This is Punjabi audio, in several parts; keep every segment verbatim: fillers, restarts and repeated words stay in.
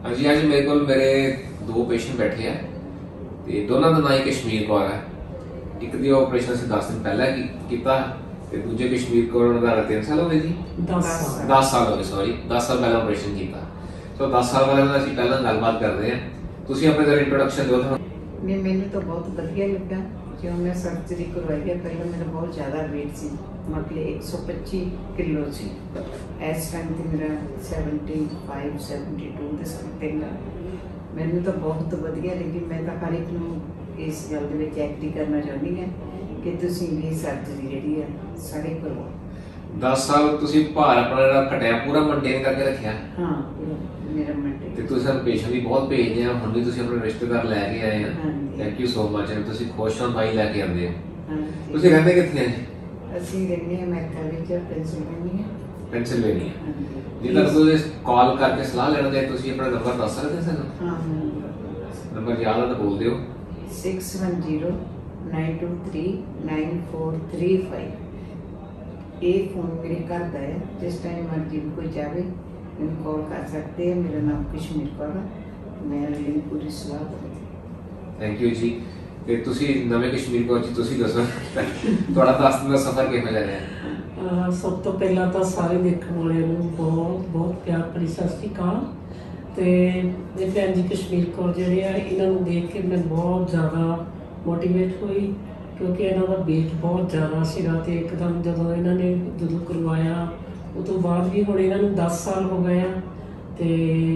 हाँ जी, आज मेरे को मेरे दो पेशेंट बैठे हैं ते दोनों का नाम कश्मीर कौर है। एक दी ऑपरेशन से दस दिन पहले किया ते दूजे कश्मीर कौर उन्होंने तीन साल हो गए जी दस साल हो गए सॉरी दस साल पहले ऑपरेशन किया। तो दस साल वाले ਨਾਲ ਅਸੀਂ ਪਹਿਲਾਂ ਗੱਲਬਾਤ ਕਰਦੇ ਹਾਂ। ਤੁਸੀਂ ਆਪਣੇ ਦਾ ਇੰਟਰੋਡਕਸ਼ਨ ਦਿਓ ਤੁਹਾਨੂੰ। नहीं, मैंने तो बहुत बढ़िया लगा जो मैं सर्जरी करवाई है। पहले मेरा बहुत ज़्यादा वेट सी, मतलब एक सौ पच्चीस किलो सी। इस टाइम तो मेरा सैवनटी फाइव सैवनटी टू के समथिंग है। मैंने तो बहुत बढ़िया लगी। मैं तो हर एक नूं इस गल दे विच एग्री करना चाहती हैं कि तुसीं भी सर्जरी जिहड़ी है सारे करवाओ। दस साल तुसी भार अपना ਜਿਹੜਾ ਘਟਿਆ ਪੂਰਾ ਮੇਨਟੇਨ ਕਰਕੇ ਰੱਖਿਆ। ਹਾਂ ਮੇਰਾ ਮੇਨਟੇਨ ਤੇ ਤੁਸੀਂ ਸਾਨੂੰ ਪੇਸ਼ੈਂਟ ਵੀ ਬਹੁਤ ਭੇਜਦੇ ਆ। ਹੁਣ ਵੀ ਤੁਸੀਂ ਆਪਣੇ ਰਿਸ਼ਤੇਦਾਰ ਲੈ ਕੇ ਆਏ ਆ। Thank you so much. ਤੁਸੀਂ ਖੁਸ਼ ਹੋ ਭਾਈ ਲੈ ਕੇ ਆਉਂਦੇ ਆ। ਤੁਸੀਂ ਰਹਿੰਦੇ ਕਿੱਥੇ ਆ ਜੀ? ਅਸੀਂ ਰਹਿੰਦੇ ਆ ਅਮਰੀਕਾ ਵਿੱਚ, ਪੈਨਸਿਲਵੇਨੀਆ। ਪੈਨਸਿਲਵੇਨੀਆ। ਜੇ ਤਾਂ ਤੁਸੀਂ ਕਾਲ ਕਰਕੇ ਸਲਾਹ ਲੈਣਾ ਚਾਹੇ ਤੁਸੀਂ ਆਪਣਾ ਨੰਬਰ ਦੱਸ ਸਕਦੇ ਹੋ ਸਾਨੂੰ? ਹਾਂ ਨੰਬਰ ਯਾਦ ਆ ਤਾਂ ਬੋਲ ਦਿਓ। Six one zero nine two three nine four three five. ये फोन मेरे घर का है, जिस टाइम मर्जी कोई जाए मैंने कॉल कर सकते हैं। मेरा नाम कश्मीर कौर है। मैं अगली पूरी सलाह दूँ। Thank you ji. ਤੇ ਤੁਸੀਂ ਨਵੇਂ ਕਸ਼ਮੀਰ ਪਹੁੰਚੇ, ਤੁਸੀਂ ਦੱਸੋ ਤੁਹਾਡਾ ਦਸ ਦਿਨ ਦਾ ਸਫ਼ਰ ਕਿਹੋ ਜਿਹਾ ਰਿਹਾ? ਸਭ ਤੋਂ ਪਹਿਲਾਂ ਤਾਂ ਸਾਰੇ ਦੇਖਣ ਵਾਲਿਆਂ ਨੂੰ ਬਹੁਤ ਬਹੁਤ ਪਿਆਰ ਭਰੀ ਸਤਿ ਸ਼੍ਰੀ ਅਕਾਲ। ਤੇ ਮੇਰੇ ਭੈਣ ਜੀ ਕਸ਼ਮੀਰ ਕੌਰ ਜਿਹੜੇ ਆ, ਇਹਨਾਂ ਨੂੰ ਦੇਖ ਕੇ ਮੈਂ ਬਹੁਤ ਜ਼ਿਆਦਾ ਮੋਟੀਵੇਟ ਹੋਈ ਕਿਉਂਕਿ ਇਹਨਾਂ ਦਾ ਵੇਟ ਬਹੁਤ ਜ਼ਿਆਦਾ ਸੀਗਾ। ਤੇ ਇੱਕਦਮ ਜਦੋਂ ਇਹਨਾਂ ਨੇ ਜਦੋਂ ਕਰਵਾਇਆ ਉਹ ਤੋਂ ਬਾਅਦ ਵੀ ਹੁਣ ਇਹਨਾਂ ਨੂੰ ਦਸ ਸਾਲ ਹੋ ਗਏ ਆ ਤੇ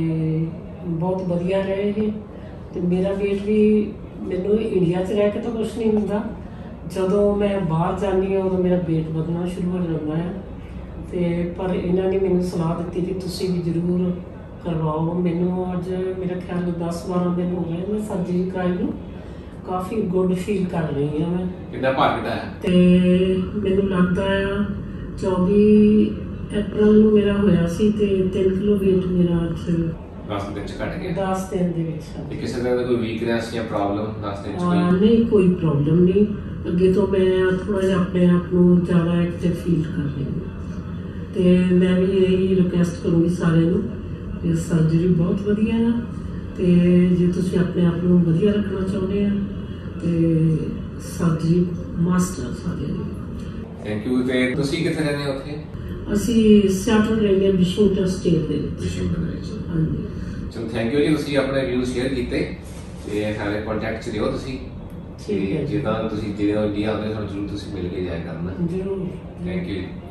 ਬਹੁਤ ਵਧੀਆ ਰਹੇ ਇਹ। ਤੇ ਮੇਰਾ ਵੇਟ ਵੀ ਮੈਨੂੰ ਇੰਡੀਆ 'ਚ ਰਹਿ ਕੇ ਤਾਂ ਕੁਛ ਨਹੀਂ ਹੁੰਦਾ, ਜਦੋਂ ਮੈਂ ਬਾਹਰ ਜਾਂਦੀ ਹਾਂ ਉਦੋਂ ਮੇਰਾ ਵੇਟ ਵਧਣਾ ਸ਼ੁਰੂ ਹੋ ਜਾਂਦਾ ਹੈ। ਤੇ ਪਰ ਇਹਨਾਂ ਨੇ ਮੈਨੂੰ ਸਲਾਹ ਦਿੱਤੀ ਕਿ ਤੁਸੀਂ ਵੀ ਜ਼ਰੂਰ ਕਰਵਾਓ। ਮੈਨੂੰ ਅੱਜ ਮੇਰਾ ਖਿਆਲ ਦਸ ਬਾਰਾਂ ਦਿਨ ਹੋ ਗਏ ਮੈਂ ਸਰਜਰੀ ਕਰਾਈ ਨੂੰ, ਕਾਫੀ ਗੁੱਡ ਫੀਲ ਕਰ ਰਹੀ ਹਾਂ ਮੈਂ। ਕਿੰਨਾ ਭਾਰ ਘਟਾਇਆ? ਤੇ ਮੈਨੂੰ ਲੱਗਦਾ ਆ ਚੌਵੀ ਅਪ੍ਰੈਲ ਨੂੰ ਮੇਰਾ ਹੋਇਆ ਸੀ ਤੇ ਤਿੰਨ ਕਿਲੋ ਵੇਟ ਮੇਰਾ ਅੱਜ ਦਸ ਦਿਨ ਚ ਘਟ ਗਿਆ। ਦਸ ਦਿਨ ਦੇ ਵਿੱਚ। ਤੇ ਕਿਸੇ ਤਰ੍ਹਾਂ ਦਾ ਕੋਈ ਵੀਕਨੈਸ ਜਾਂ ਪ੍ਰੋਬਲਮ ਦਸ ਦਿਨ ਚ ਕੋਈ? ਨਹੀਂ, ਕੋਈ ਪ੍ਰੋਬਲਮ ਨਹੀਂ। ਅੱਗੇ ਤੋਂ ਮੈਂ ਥੋੜਾ ਜਿਹਾ ਆਪਣੇ ਆਪ ਨੂੰ ਜ਼ਿਆਦਾ ਐਕਟਿਵ ਫੀਲ ਕਰ ਰਹੀ ਹਾਂ। ਤੇ ਮੈਂ ਵੀ ਇਹੀ ਰਿਕੁਐਸਟ ਕਰੂੰਗੀ ਸਾਰਿਆਂ ਨੂੰ ਕਿ ਸਰਜਰੀ ਬਹੁਤ ਵਧੀਆ ਹੈ ਤੇ ਜੇ ਤੁਸੀਂ ਆਪਣੇ ਆਪ ਨੂੰ ਵਧੀਆ ਰੱਖਣਾ ਚਾਹੁੰਦੇ ਆ ਤੇ ਸਰਜਰੀ ਮਸਟ ਹੈ ਸਾਰਿਆਂ ਲਈ। Thank you. ਤੇ ਤੁਸੀਂ ਕਿੱਥੇ ਰਹਿੰਦੇ ਹੋ ਉੱਥੇ? ਅਸੀਂ ਸਿਆਟਲ ਰਹਿੰਦੇ ਹਾਂ, ਵਾਸ਼ਿੰਗਟਨ ਸਟੇਟ ਦੇ ਵਿੱਚ। ਵਾਸ਼ਿੰਗਟਨ ਦੇ ਵਿੱਚ। ਹਾਂਜੀ। ਚਲੋ ਥੈਂਕ ਯੂ ਜੀ, ਤੁਸੀਂ ਆਪਣੇ ਵਿਊਜ਼ ਸ਼ੇਅਰ ਕੀਤੇ ਤੇ ਸਾਡੇ ਕੰਟੈਕਟ 'ਚ ਰਹੋ ਤੁਸੀਂ। ਠੀਕ ਹੈ। ਜਿੱਦਾਂ ਤੁਸੀਂ ਜਦੋਂ ਇੰਡੀਆ ਆਉਂਦੇ ਤੁਹਾਨੂੰ ਜ਼ਰੂਰ ਤੁਸੀਂ ਮਿਲ ਕੇ ਜਾਇਆ ਕਰਨਾ। ਜ਼ਰੂਰ। ਥੈਂਕ ਯੂ ਜੀ।